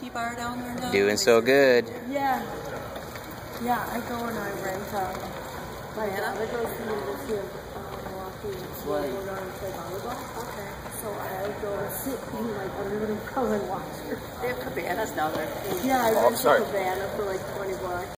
bar down there now. Doing so good. Yeah. Yeah, I go and I rent my daughter goes to the University of Milwaukee and so I go down and play volleyball. Okay. So I go to sit in like a little room and watch her. They have cabanas down there. Yeah, I Oh, rent a sorry. cabana for like 20 bucks.